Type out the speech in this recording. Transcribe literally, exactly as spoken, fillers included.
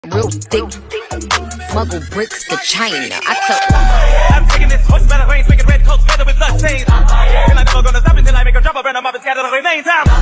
Real thick, smuggle bricks to China. I took. I'm taking this horse by the reins, making red coats feather with blood stains. Feel like never gonna stop until I make a drop of random up and scatter the remains. I'm